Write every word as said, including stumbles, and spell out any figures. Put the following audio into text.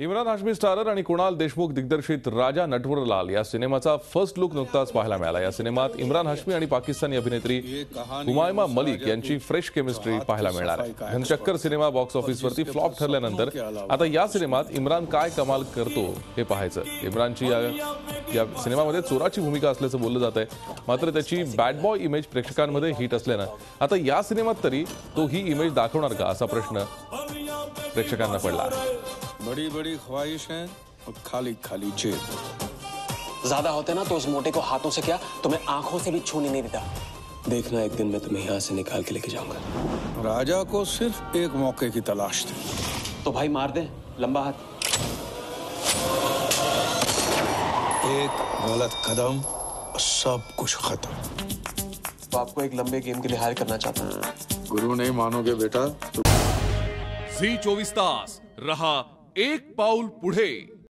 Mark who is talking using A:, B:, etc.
A: Imran Hashmi starrer आणि कुणाल देशमुख दिग्दर्शित राजा नटवरलाल या सिनेमाचा फर्स्ट लुक नुकताच पाहायला मिळाला। या सिनेमात इम्रान हाशमी आणि पाकिस्तानी अभिनेत्री हुमायमा मलिक यांची फ्रेश केमिस्ट्री पाहायला मिळणार आहे। घनचक्कर सिनेमा बॉक्स ऑफिसवरती फ्लॉप ठरल्यानंतर आता या सिनेमात इम्रान काय कमाल करतो हे पाहायचं। इम्रानची या, या सिनेमामध्ये चोराची भूमिका असल्याचं बोललं जात आहे, मात्र त्याची बॅड बॉय इमेज प्रेक्षकांमध्ये हिट असल्यानं आता या सिनेमात तरी तो ही इमेज दाखवणार का असा प्रश्न प्रेक्षकांना पडला।
B: बड़ी बड़ी ख्वाहिश हैं और खाली खाली जेब।
C: ज्यादा होते ना तो उस मोटे को हाथों से क्या तुम्हें आंखों से भी छूने नहीं देता। देखना एक दिन मैं तुम्हें यहाँ से निकाल के लेके जाऊंगा।
B: राजा को सिर्फ एक मौके की तलाश थी।
C: तो भाई मार दे, लंबा हाथ।
B: एक गलत कदम और सब कुछ खत्म।
C: तो आपको एक लंबे गेम के लिए हायर करना चाहता हूँ।
B: गुरु नहीं मानोगे बेटा।
D: झी चोवीस तास रहा एक पाऊल पुढे।